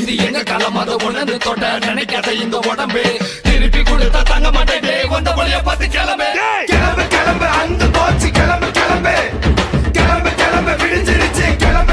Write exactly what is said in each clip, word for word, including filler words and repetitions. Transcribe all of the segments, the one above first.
இது எங்க காலம் அதை உணர்ந்து தொட்ட நினைக்காத இந்த உடம்பு திருப்பி கொடுத்தா தங்க மாட்டேன் வந்த வழிய பார்த்து கிளம்பு கிளம்பு கிளம்பு அந்த போச்சு கிளம்பு கிளம்பு கிளம்பு கிளம்பு விடிஞ்சிருச்சு கிளம்பு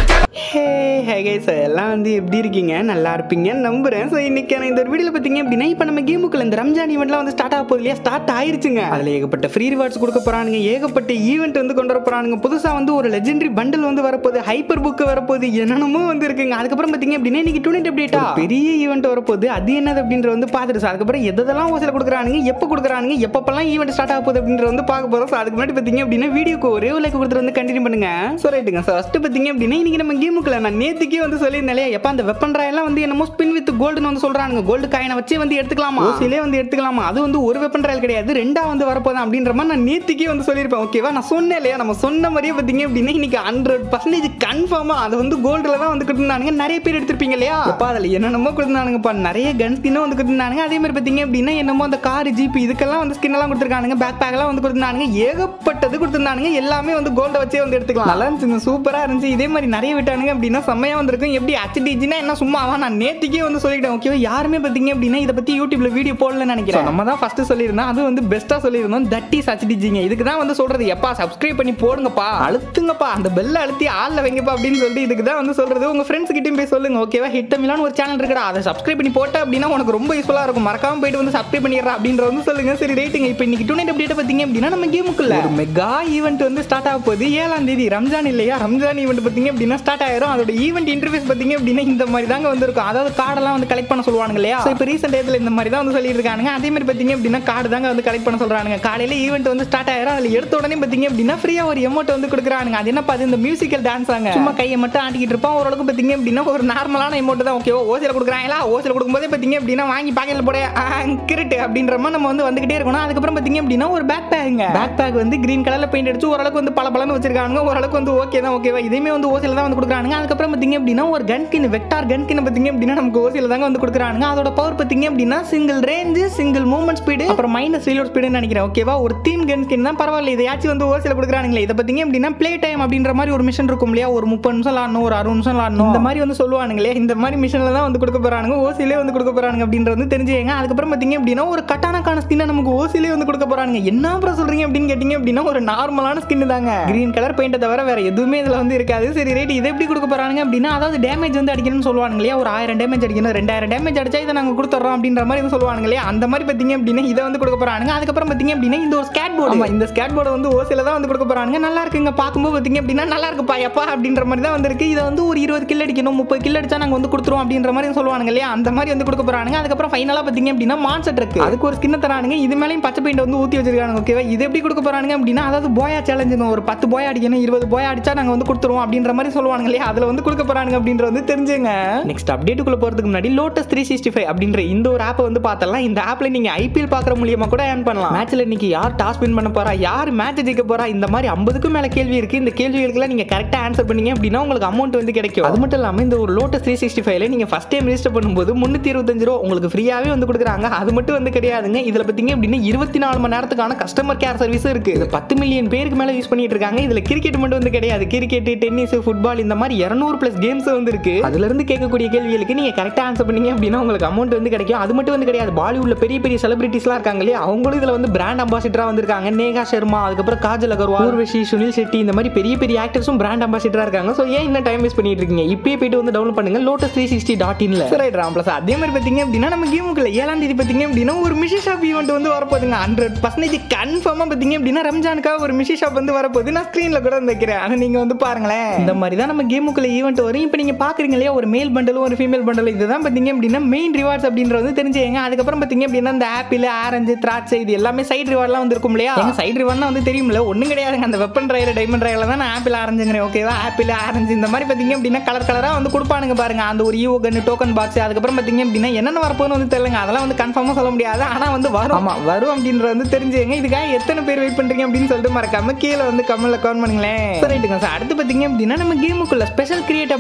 எல்லாம் வந்து எப்படி இருக்கீங்க நல்லா இருப்பீங்க நம்புறேன். ஸோ இன்னைக்கான இந்த ஒரு வீடியோவில் பார்த்தீங்க அப்படின்னா இப்போ நம்ம கேமுக்குள்ள இந்த ரம்ஜான் ஈவெண்ட்லாம் வந்து ஸ்டார்ட் ஆக போகுது இல்லையா, ஸ்டார்ட் ஆயிருச்சுங்க. அதில் ஏகப்பட்ட ஃப்ரீ ரிவார்ட்ஸ் கொடுக்க போறானுங்க, ஏகப்பட்ட ஈவெண்ட் வந்து கொண்டு வர போறானுங்க. புதுசாக வந்து ஒரு லெஜெண்டரி பண்டில் வந்து வரப்போகுது, ஹைப்பர் புக் வரப்போகுது, என்னென்னமோ வந்து இருக்குங்க. அதுக்கப்புறம் பார்த்தீங்க அப்படின்னா இன்னைக்கு டுவெண்ட்டி அப்டேட்டா பெரிய ஈவெண்ட் வரப்போகுது, அது என்னது அப்படின்ற வந்து பார்த்துட்டு ஸோ அதுக்கப்புறம் எதெல்லாம் ஓசியில் கொடுக்குறானுங்க, எப்போ கொடுக்குறானுங்க, எப்பப்பெல்லாம் ஈவெண்ட் ஸ்டார்ட் ஆக போகுது அப்படின்ற வந்து பார்க்க போகிறோம். ஸோ அதுக்கு முன்னாடி பார்த்தீங்க அப்படின்னா வீடியோக்கு ஒரே ஒரு லைக் கொடுத்துட்டு வந்து கண்டினியூ பண்ணுங்க. ஸோ ரைட்டுங்க. ஸோ ஃபஸ்ட்டு பார்த்தீங்க அப்படின்னா இன்னைக்கு நம்ம கேமுக்குள்ள நான் நேற்றுக்கே வந்து சொல்லியிருந்தேன் எப்ப அந்த வெப்பன் ராயெல்லாம் வந்து என்னமோ ஸ்பின் வித் கோல்டுன்னு வந்து சொல்றாங்க, கோல்டு காயினை வச்சு வந்து எடுத்துக்கலாமா, ஓசிலே வந்து எடுத்துக்கலாமா, அது வந்து ஒரு வெப்பன் ராயல் கிடையாது ரெண்டா வந்து வரப்போதான் அப்படின்ற மாதிரி நான் நேத்திக்கே வந்து சொல்லியிருப்பேன். ஓகேவா, நான் சொன்னேன் இல்லையா, நம்ம சொன்ன மாதிரியே பார்த்தீங்க அப்படின்னா இன்னைக்கு ஹண்ட்ரட் பர்சன்டேஜ் கன்ஃபார்மா அது வந்து கோல்டுல தான் வந்து கொடுத்துருந்தானுங்க. நிறைய பேர் எடுத்திருப்பீங்க இல்லையா, அப்பா அதில் என்னென்னமோ கொடுத்துருந்தானுங்கப்பா, நிறைய கன் ஸ்கின்னும் வந்து கொடுத்துருந்தானுங்க. அதே மாதிரி பார்த்தீங்க அப்படின்னா என்னமோ அந்த கார் ஜீப் இதுக்கெல்லாம் வந்து ஸ்கின் எல்லாம் கொடுத்துருக்கானுங்க, பேக் பேக் எல்லாம் வந்து கொடுத்துருந்தானுங்க, ஏகப்பட்டது கொடுத்துருந்தானுங்க. எல்லாமே வந்து கோல்டை வச்சே வந்து எடுத்துக்கலாம். நல்லா இருந்துச்சு, சூப்பரா இருந்துச்சு. இதே மாதிரி நிறைய விட்டானுங்க அப்படின்னா செம்மையா வந்திருக்கும். எப்படி ஹெச்டிஜினா என்ன சும்மாவா, நான் நேத்திக்கே வந்து சொல்லிட்டேன். ஓகேவா, யாருமே பார்த்தீங்க அப்படின்னா இதை பத்தி யூடியூப்ல வீடியோ போடலன்னு நினைக்கிறேன். நம்ம தான் ஃபர்ஸ்ட் சொல்லியிருந்தோம், அது வந்து பெஸ்ட்டா சொல்லியிருந்தோம். தட் இஸ் ஹெச்டிஜிங்க. இதுக்கு தான் வந்து சொல்றது, எப்பா சப்ஸ்கிரைப் பண்ணி போடுங்கப்பா, அழுத்துங்கப்பா, அந்த பெல்ல அழுத்தி ஆள்ல வைங்கப்பா அப்படின்னு சொல்லிட்டு இதுக்கு தான் வந்து சொல்றது. உங்க ஃப்ரெண்ட்ஸ் கிட்டயும் போய் சொல்லுங்க. ஓகேவா, ஹிட் தமிழான்னு ஒரு சேனல் இருக்குடா, அதை சப்ஸ்கிரைப் பண்ணி போட்டா அப்படின்னா உனக்கு ரொம்ப யூஸ்ஃபுல்லா இருக்கும், மறக்காம போயிட்டு வந்து சப்ஸ்கிரைப் பண்ணிடுறா அப்படின்ற வந்து சொல்லுங்க. சரி ரைட்டுங்க. இப்போ இன்னைக்கு டுவெண்ட்டி அப்டேட் பார்த்தீங்க அப்படின்னா நம்ம கேமுக்குள்ள ஒரு மெகா ஈவெண்ட் வந்து ஸ்டார்ட் ஆக போகுது. ஏழாம் தேதி ரம்ஜான் இல்லையா, ரம்ஜான் ஈவெண்ட் பார்த்தீங்க அப்படின்னா ஸ்டார்ட் ஆயிரும். அதோட ஈவெண்ட் இன்டர்ஃபேஸ் பார்த்தீங்க அப்படின்னா இந்த மாதிரி தாங்க வந்து இருக்கும். அதாவது கார்டெல்லாம் வந்து கலெக்ட் பண்ண சொல்லுவாங்க இல்லையா, இப்போ ரீசெண்ட் டேஸ்ல இந்த மாதிரி தான் வந்து சொல்லிட்டு இருக்காங்க. அதே மாதிரி பார்த்தீங்க அப்படின்னா கார்டு தாங்க வந்து கலெக்ட் பண்ண சொல்றாங்க. காலையில ஈவெண்ட் வந்து ஸ்டார்ட் ஆயிரும். அதில் எடுத்த உடனே பார்த்தீங்க அப்படின்னா ஃப்ரீயா ஒரு எமௌண்ட் வந்து கொடுக்குறாங்க. அது என்னப்பா, அது இந்த மியூசிக்கல் டான்ஸ் ஆங்க, சும்மா கையை மட்டும் ஆட்டிக்கிட்டு இருப்பான். ஓரளவுக்கு பார்த்தீங்க அப்படின்னா ஒரு நார்மலான எமௌண்ட் தான். ஓகேவா, ஓசியில் கொடுக்குறாங்களா, ஓசியில் கொடுக்கும்போதே பார்த்தீங்க அப்படின்னா வாங்கி பாக்கெட்ல போட கிரிட்டு அப்படின்ற மாதிரி நம்ம வந்து வந்துகிட்டே இருக்கணும். அதுக்கப்புறம் பார்த்தீங்க அப்படின்னா ஒரு பேக் பேக்குங்க, பேக் பேக் வந்து கிரீன் கலர்ல பெயிண்ட் அடிச்சு ஓரளவுக்கு வந்து பல பலன்னு வச்சிருக்காங்க. ஓரளவுக்கு வந்து ஓகே தான். ஓகேவா, இதுவுமே வந்து ஓசியில் தான் வந்து கொடுக்குறாங்க. அதுக்கப்புறம் பார்த்தீங்க அப்படின்னா ஒரு கன் கின் வெக்டார் கன் கின் பார்த்தீங்க அப்படின்னா நமக்கு ஓசியில் தாங்க வந்து கொடுக்குறாங்க. அதோட பவர் பார்த்தீங்க அப்படின்னா single range, single movement speed, அப்புறம் மைனஸ் ரீலோட் ஸ்பீடுன்னு நினைக்கிறேன். ஓகேவா, ஒரு தீம் கன் ஸ்கின் தான், பரவாயில்ல. இதையாச்சும் வந்து ஓசியில் கொடுக்குறாங்களே. இதை பார்த்தீங்க அப்படின்னா ப்ளே டைம் அப்படின்ற மாதிரி ஒரு மிஷன் இருக்கும் இல்லையா, ஒரு முப்பது நிமிஷம் விளாடணும், ஒரு அறுபது நிமிஷம் விளாடணும், இந்த மாதிரி வந்து சொல்லுவானுங்களே. இந்த மாதிரி மிஷன்ல தான் வந்து கொடுக்க போறானுங்க, ஓசிலே வந்து கொடுக்க போறாங்க அப்படின்றது வந்து தெரிஞ்சுங்க. அதுக்கப்புறம் பார்த்தீங்க அப்படின்னா ஒரு கட்டானக்கான ஸ்கின் நமக்கு ஓசிலே வந்து கொடுக்க போறாங்க. என்ன அப்புறம் சொல்றீங்க அப்படின்னு கேட்டீங்க அப்படின்னா ஒரு நார்மலான ஸ்கின் தாங்க, கிரீன் கலர் பெயிண்ட் தவிர வேற எதுவுமே இதுல வந்து இருக்காது. சரி ரைட், இதை எப்படி கொடுக்க போறாங்க அப்படின்னா அதாவது டேமேஜ் வந்து அடிக்கணும்னு சொல்லுவாங்க இல்லையா, ஒரு ஆயிரம் டேமேஜ் அடிக்கணும், ரெண்டாயிரம் டேமேஜ் அடிச்சா இதை நாங்கள் கொடுத்துறோம் அப்படின்ற மாதிரி சொல்லுவாங்க இல்லையா, அந்த மாதிரி பார்த்தீங்க அப்படின்னா இதை வந்து கொடுக்க போறாங்க. அதுக்கப்புறம் பார்த்தீங்க அப்படின்னா இந்த ஒரு ஸ்கேட் போர்டு, இந்த ஸ்கேட் போர்டு வந்து ஓசில தான் வந்து கொடுக்க போறாங்க. நல்லா இருக்குங்க, பார்க்கும்போது பார்த்தீங்க அப்படின்னா நல்லா இருக்குப்பா எப்பா அப்படின்ற மாதிரி தான் வந்திருக்கு. இதை வந்து ஒரு இருபது கில் அடிக்கணும், முப்பது கில் அடிச்சா நாங்கள் வந்து கொடுத்துருவோம் அப்படின்ற மாதிரி சொல்லுவாங்க இல்லையா, அந்த மாதிரி வந்து கொடுக்க போறாங்க. அதுக்கப்புறம் ஃபைனலாக பார்த்தீங்க அப்படின்னா மான்ஸ்டர் இருக்கு, அதுக்கு ஒரு ஸ்கின் தரானுங்க. இது மேலேயும் பச்சை பெயிண்ட் வந்து ஊற்றி வச்சிருக்காங்க. ஓகேவா, இது எப்படி கொடுக்க போறாங்க அப்படின்னா அதாவது போயா சேலஞ்சு, ஒரு பத்து போயா அடிக்கணும், இருபது போயா அடிச்சா நாங்கள் வந்து கொடுத்துருவோம் அப்படின்ற மாதிரி சொல்லுவாங்க இல்லையா, அதில் வந்து கொடுக்க போறாங்க அப்படின்ற வந்து தெரிஞ்சுங்க. நெக்ஸ்ட் அப்டேட்டுக்குள்ள போறதுக்கு முன்னாடி லோட்டஸ் த்ரீ சிக்ஸ்டி ஃபைவ் அப்படின்ற இந்த ஒரு ஆப்பை வந்து பார்த்தலாம். இந்த ஆப்ல நீங்க ஐபிஎல் பார்க்குற மூலியமா கூட ஏர்ன் பண்ணலாம். மேட்ச்ல இன்னைக்கு யார் டாஸ் வின் பண்ண போறா, யார் மேட்ச் ஜெயிக்க போறா, இந்த மாதிரி ஐம்பதுக்கும் மேல கேள்வி இருக்கு. இந்த கேள்விகளுக்கு நீங்க கரெக்டா ஆன்சர் பண்ணீங்க அப்படின்னா உங்களுக்கு அமௌண்ட் வந்து கிடைக்கும். அது மட்டும் இல்லாம இந்த ஒரு லோட்டஸ் த்ரீ சிக்ஸ்டி ஃபைவ்ல நீங்க ஃபர்ஸ்ட் டைம் ரெஜிஸ்டர் பண்ணும்போது முன்னூத்தி இருபத்தஞ்சு ரூபா உங்களுக்கு ஃப்ரீயாவே வந்து கொடுக்குறாங்க. அது மட்டும் வந்து கிடையாதுங்க, இதுல பார்த்தீங்க அப்படின்னா இருபத்தி நாலு மணி நேரத்துக்கான கஸ்டமர் கேர் சர்வீஸ் இருக்கு. இது பத்து மில்லியன் பேருக்கு மேல யூஸ் பண்ணிட்டு இருக்காங்க. இதுல கிரிக்கெட் மட்டும் வந்து கிடையாது, கிரிக்கெட், டென்னிஸ், ஃபுட்பால் இந்த மாதிரி இருநூறு பிளஸ் கேம்ஸ் வந்து இருக்கு. அதுல இருந்து கேட்கக்கூடிய கேள்விகளுக்கு நீங்க கரெக்டா ஆன்சர் பண்ணீங்க அப்படின்னா உங்களுக்கு அமௌண்ட் வந்து கிடைக்கும். அது மட்டும் வந்து கிடையாது, பாலிவுட்ல பெரிய பெரிய செலிபிரிட்டிஸ்லாம் இருக்காங்க இல்லையா, அவங்களும் இதுல வந்து பிராண்ட் அம்பாசிடரா வந்திருக்காங்க. நேகா சர்மா, அதுக்கப்புறம் காஜல் அகர்வால், ஊர்வஷி, சுனில் ஷெட்டி, இந்த மாதிரி பெரிய பெரிய ஆக்டர்ஸும் பிராண்ட் அம்பாசிடரா இருக்காங்க. சோ ஏன் இன்னும் டைம் வேஸ்ட் பண்ணிட்டு இருக்கீங்க, இப்பயே போயிட்டு வந்து டவுன்லோட் பண்ணுங்க லோட்டஸ் த்ரீ சிக்ஸ்டி டாட் இன்ல. Right RAM plus. அதே மாதிரி பாத்தீங்க அப்படின்னா நம்ம கேமுக்குள்ள ஏழாம் தேதி பாத்தீங்க அப்படின்னா ஒரு மிஷி ஷாப் ஈவெண்ட் வந்து வரப்போகுதுங்க. ஹண்ட்ரட் பர்சன்டேஜ் கன்ஃபார்மா பாத்தீங்க அப்படின்னா ரம்ஜானுக்காக ஒரு மிஷி ஷாப் வந்து வரப்போகுது. நான் ஸ்கிரீன்ல கூட வைக்கிறேன், ஆனா நீங்க வந்து பாருங்களேன். இந்த மாதிரி தான் நம்ம கேமுக்குள்ள ஈவெண்ட் வரும். இப்போ நீங்க பாக்குறீங்க இல்லையா, ஒரு மேல் பண்டலும் ஒரு ஃபீமேல் பண்டலும், இதுதான் பாத்தீங்க அப்படின்னா மெயின் ரிவார்ட்ஸ் அப்படின்றது வந்து தெரிஞ்சுங்க. அதுக்கப்புறம் பாத்தீங்க அப்படின்னா இந்த ஆப்பிள், ஆரஞ்சு, திராட்சை இது எல்லாமே சைடு ரிவார்ட்லாம் வந்து இருக்கும் இல்லையா, சைடு ரிவார்ட்னா வந்து தெரியும்ல, ஒண்ணும் கிடையாதுங்க. அந்த வெப்பன் ராயல், டைமண்ட் ராயல் தான் நான் ஆப்பிள் ஆரஞ்சுங்கிறேன். ஓகேவா, ஆப்பிள், ஆரஞ்சு இந்த மாதிரி பாத்தீங்க அப்படின்னா கலர் கலரா வந்து கொடுப்பானுங்க பாருங்க. அந்த ஒரு ஈவோ கன், டோக்கன் பாக்ஸ், அதுக்கப்புறம் பாத்தீங்க அப்படின்னா என்னென்ன வரப்போன்னு வந்து தெரியலங்க. அதெல்லாம் வந்து கன்ஃபார்மா சொல்ல முடியாது, ஆனா வந்து வரும். ஆமா வரும் அப்படின்றது வந்து தெரிஞ்சுங்க. இதுக்காக எத்தனை பேர் வெயிட் பண்றீங்க அப்படின்னு சொல்லிட்டு மறக்காம கீழே வந்து கமெண்ட்ல கமெண்ட் பண்ணுங்களேன். ரைட்டுங்க. அடுத்து பாத்தீங்க அப்படின்னா நம்ம கேமுக்குள்ள ஸ்பெஷல் கிரியேட்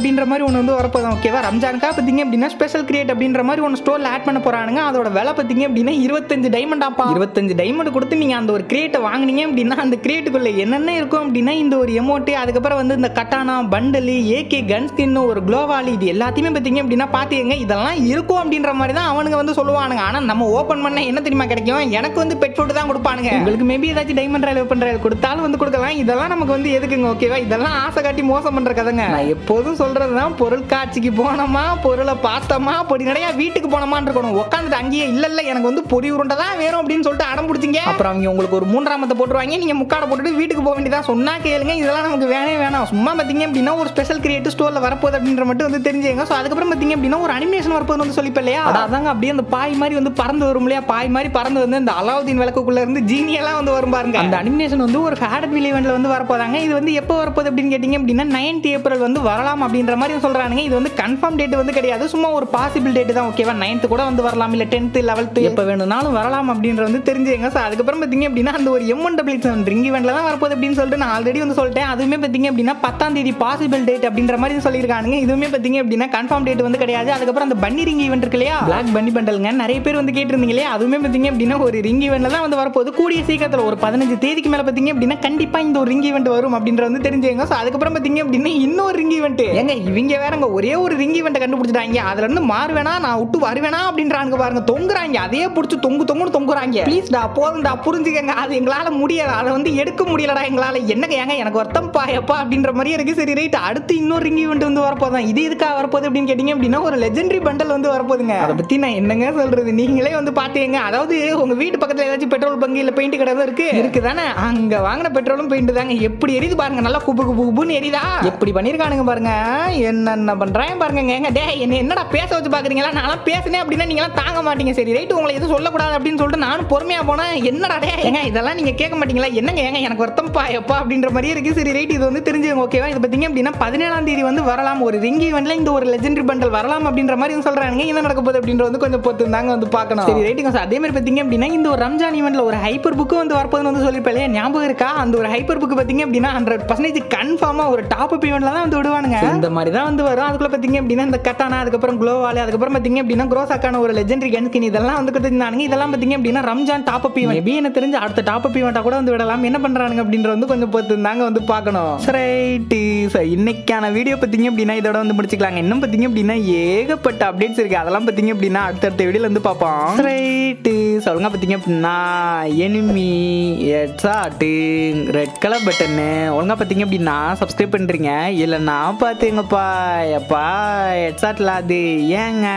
அப்படின்ற மாதிரி ஒன்று வந்து வரப்போதான் ஓகேவா. ரம்ஜானுக்கா பார்த்தீங்க அப்படின்னா ஸ்பெஷல் கிரியேட் அப்படின்ற மாதிரி ஒன்று ஸ்டோரில் ஆட் பண்ண போறானுங்க. அதோட விலை பார்த்தீங்க அப்படின்னா இருபத்தஞ்சு டைமண்ட் ஆப்பா. இருபத்தஞ்சு டைமண்ட் கொடுத்து நீங்க அந்த ஒரு கிரியேட்டை வாங்கினீங்க அப்படின்னா அந்த கிரியேட்டுக்குள்ள என்னென்ன இருக்கும் அப்படின்னா இந்த ஒரு எமோட்டு, அதுக்கப்புறம் வந்து இந்த katana bundle, AK gun skin, ஒரு குளோவாலி, இது எல்லாத்தையுமே பார்த்தீங்க அப்படின்னா பாத்தீங்க இதெல்லாம் இருக்கும் அப்படின்ற மாதிரி தான் அவனுங்க வந்து சொல்லுவானுங்க. ஆனா நம்ம ஓபன் பண்ண என்ன தெரியுமா கிடைக்கும், எனக்கு வந்து பெட் ஃபுட் தான் கொடுப்பானுங்க. உங்களுக்கு மேபி ஏதாச்சும் டைமண்ட் ராயல் வெப்பன் ராயல் கொடுத்தாலும் வந்து கொடுக்கலாம். இதெல்லாம் நமக்கு வந்து எதுக்குங்க ஓகேவா. இதெல்லாம் ஆசை காட்டி மோசம் பண்ற கதைங்க. நான் எப்போதும் சொல்றதுதான், பொருள் காட்சிக்கு போனோமா, பொருளை பார்த்தோமா, பொடி நிறைய வீட்டுக்கு போனோமான்னு இருக்கணும். உட்காந்துட்டு அங்கேயே இல்ல இல்ல எனக்கு வந்து பொடி உருண்டை தான் வேணும் அப்படின்னு சொல்லிட்டு அடம் பிடிச்சிங்க. அப்புறம் அவங்க உங்களுக்கு ஒரு மூன்றாமத்தை போட்டுருவாங்க, நீங்க முக்காடை போட்டுட்டு வீட்டுக்கு போக வேண்டியதா. சொன்னா கேளுங்க, இதெல்லாம் நமக்கு வேணவே வேணாம். சும்மா பாத்தீங்க அப்படின்னா ஒரு ஸ்பெஷல் கிரியேட்டிவ் ஸ்டோர்ல வரப்போகுது அப்படின்ற மட்டும் வந்து தெரிஞ்சுங்க. ஸோ அதுக்கப்புறம் பாத்தீங்க அப்படின்னா ஒரு அனிமேஷன் வரப்போது வந்து சொல்லிப்ப இல்லையா, அதாங்க அப்படியே அந்த பாய் மாதிரி வந்து பறந்து வரும் இல்லையா, பாய் மாதிரி பறந்து வந்து இந்த அலாவுதீன் விளக்குக்குள்ள இருந்து ஜீனியெல்லாம் வந்து வரும் பாருங்க. அந்த அனிமேஷன் வந்து ஒரு ஃபேடட் வில் ஈவென்ட்ல வந்து வரப்போதாங்க. இது வந்து எப்போ வரப்போகுது அப்படின்னு கேட்டீங்க அப்படின்னா நைன்த் ஏப்ரல் வந்து வரலாம் அப்படின்ற மாதிரி சொல்றானுங்க. இது வந்து கன்ஃபார்ம் டேட் வந்து கிடையாது, சும்மா ஒரு பாசிபிள் டேட் தான் ஓகேவா. நைன்த் கூட வந்து வரலாம், இல்ல டென்த் லெவல்த் எப்போ வேணும்னாலும் வரலாம் அப்படின்ற வந்து தெரிஞ்சுங்க. ஸோ அதுக்கப்புறம் பார்த்தீங்க அப்படின்னா அந்த ஒரு M one W seven ring ஈவெண்ட்ல தான் வரப்போகுது அப்படின்னு சொல்லிட்டு நான் ஆல்ரெடி வந்து சொல்லிட்டேன். அதுவுமே பார்த்தீங்க அப்படின்னா பத்தாம் தேதி பாசிபிள் டேட் அப்படின்ற மாதிரி சொல்லியிருக்கானுங்க. இதுவுமே பார்த்தீங்க அப்படின்னா கன்ஃபார்ம் டேட் வந்து கிடையாது. அதுக்கப்புறம் அந்த பன்னி ரிங் ஈவெண்ட் இருக்கு இல்லையா, பிளாக் பன்னி பண்டலுங்க, நிறைய பேர் வந்து கேட்டிருந்தீங்க இல்லையா, அதுவுமே பார்த்தீங்க அப்படின்னா ஒரு ரிங் ஈவெண்ட்ல தான் வந்து வரப்போகுது. கூடிய சீக்கிரத்தில் ஒரு பதினஞ்சு தேதிக்கு மேலே பார்த்தீங்க அப்படின்னா கண்டிப்பா இந்த ஒரு ரிங் ஈவெண்ட் வரும் அப்படின்ற வந்து தெரிஞ்சுங்க. ஸோ அதுக்கப்புறம் பார்த்தீங்க அப்படின்னா இன்னொரு ரிங் ஈவெண்ட், ஏங்க இவங்க வேறங்க ஒரே ஒரு ரிங் ஈவெண்ட் கண்டுபிடிச்சிட்டாங்க, அதுல இருந்து மாறுவேனா நான் விட்டு வருவேனா அப்படின்றாங்க பாருங்க. தொங்குறாங்க, அதையே பிடிச்சி தொங்கு தொங்குன்னு தொங்குறாங்க. ப்ளீஸ் டா போதும்டா புரிஞ்சுக்கங்க, அது எங்களால முடியல, அதை வந்து எடுக்க முடியலடா எங்களால, என்னங்க ஏங்க எனக்கு வருத்தம் பாயப்பா அப்படின்ற மாதிரி இருக்கு. சரி ரைட், அடுத்து இன்னொரு ரிங் ஈவெண்ட் வந்து வரப்போதான். இது எதுக்காக வரப்போகுது அப்படின்னு கேட்டீங்க அப்படின்னா ஒரு லெஜெண்டரி பண்டல் வந்து வரப்போகுதுங்க. அதை பத்தி நான் என்னங்க சொல்றது, நீங்களே வந்து பாத்தீங்க. அதாவது உங்க வீட்டு பக்கத்துல ஏதாச்சும் பெட்ரோல் பங்கு இல்ல பெயிண்ட் கடை இருக்கு இருக்குதானே, அங்க வாங்கின பெட்ரோலும் பெயிண்ட் தாங்க. எப்படி எரியுது பாருங்க, நல்லா குபு குபு குபுன்னு எரியுதா, எப்படி பண்ணிருக்கானுங்க பாருங்க. என்னென்ன பண்றாங்க பாருங்க. ஏங்க டே என்ன என்னடா பேச வச்சு பாக்குறீங்களா, நான் பேசினேன் அப்படின்னா நீங்க எல்லாம் தாங்க மாட்டீங்க. சரி ரைட், உங்களை எதுவும் சொல்லக்கூடாது அப்படின்னு சொல்லிட்டு நானும் பொறுமையா போனேன். என்னடா டே ஏங்க இதெல்லாம் நீங்க கேட்க மாட்டீங்களா, என்னங்க ஏங்க எனக்கு வருத்தம் பாயப்பா அப்படின்ற மாதிரி இருக்கு. சரி ரைட், இது வந்து தெரிஞ்சுங்க ஓகேவா. இது பாத்தீங்க அப்படின்னா பதினேழாம் தேதி வந்து வரலாம், ஒரு ரிங் ஈவெண்ட்ல இந்த ஒரு லெஜெண்டரி பண்டல் வரலாம் அப்படின்ற மாதிரி சொல்றாங்க. என்ன நடக்க போகுது அப்படின்ற வந்து கொஞ்சம் பொறுத்து தாங்க வந்து பார்க்கணும். சரி ரைட்டுங்க. அதே மாதிரி பாத்தீங்க அப்படின்னா இந்த ஒரு ரம்ஜான் ஈவெண்ட்ல ஒரு ஹைப்பர் புக்கு வந்து வரப்போகுதுன்னு வந்து சொல்லிருப்பேன், ஞாபகம் இருக்கா. அந்த ஒரு ஹைப்பர் புக் பாத்தீங்க அப்படின்னா ஹண்ட்ரட் பர்சன்டேஜ் கன்ஃபார்மா ஒரு டாப் அப் ஈவெண்ட்ல தான் வந்து விடுவானுங்க. இந்த மாதிரி தான் வந்து வரும். அதுக்குள்ள பாத்தீங்க அப்படின்னா இந்த கட்டானா, அதுக்கப்புறம் குளோவாலே, அதுக்கப்புறம் பாத்தீங்க அப்படின்னா குரோசாக்கான ஒரு லெஜெண்டரி கன் ஸ்கின், இதெல்லாம் வந்து கொடுத்திருந்தானுங்க. இதெல்லாம் பாத்தீங்க அப்படின்னா Ramzan top up event. Maybe எனக்கு தெரிஞ்சு அடுத்த டாப் அப் ஈவென்ட்டா கூட வந்து விடலாம். என்ன பண்றானுங்க அப்படின்ற வந்து கொஞ்சம் பொறுத்து தாங்க வந்து பார்க்கணும். ரைட், இன்னைக்கான வீடியோ பாத்தீங்க அப்படின்னா இதோட வந்து முடிச்சுக்கலாங்க. இன்னும் பாத்தீங்க அப்படின்னா ஏகப்பட்ட அப்டேட்ஸ் இருக்கு, அதெல்லாம் பாத்தீங்க அப்படின்னா அடுத்தடுத்த வீடியோல வந்து பார்ப்போம். ரைட், சொல்லுங்க பாத்தீங்க அப்படின்னா enemy headshot red colour button ஒழுங்கா பாத்தீங்க அப்படின்னா சப்ஸ்கிரைப் பண்றீங்க இல்லைன்னா பாத்தீங்கப்பா எப்பா ஹெட்ஷாட்ல அது ஏங்க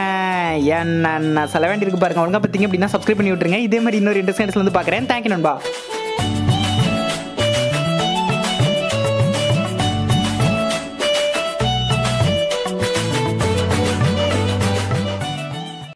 என்ன சொல்ல வேண்டியிருக்கு பாருங்க. ஒழுங்கா பாத்தீங்க அப்படின்னா சப்ஸ்கிரைப் பண்ணி விட்டுருங்க. இதே மாதிரி இன்னொரு இன்ட்ரெஸ்டிங் வந்து பார்க்குறேன். தேங்க்யூ நண்பா.